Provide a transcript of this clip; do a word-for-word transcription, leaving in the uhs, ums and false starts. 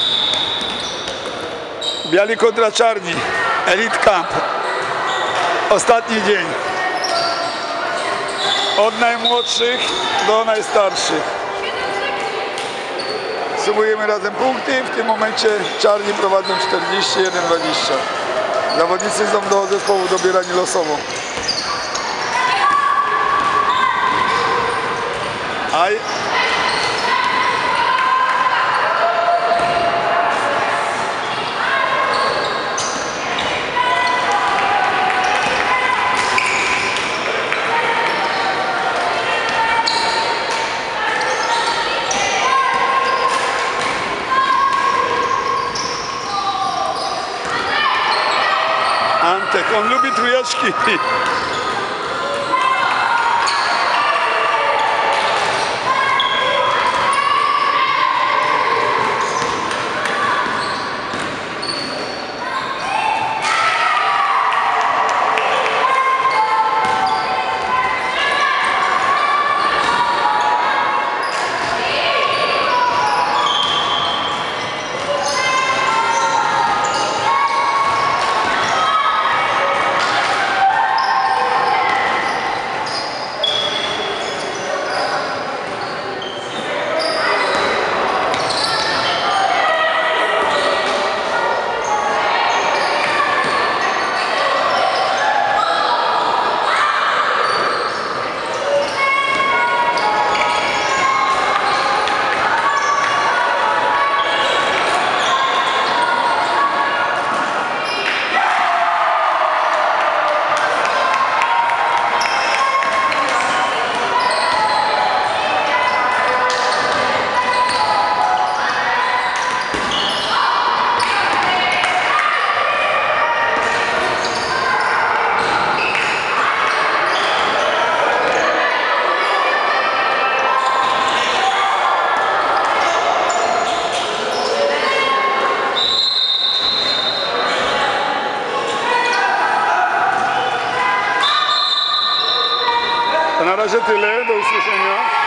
Biali kontra czarni. Elite Camp. Ostatni dzień. Od najmłodszych do najstarszych. Sumujemy razem punkty. W tym momencie czarni prowadzą czterdzieści jeden dwadzieścia. Zawodnicy są do zespołu dobierani losowo. Aj. Antek, on lubi trójeczki. To na razie tyle, do usłyszenia.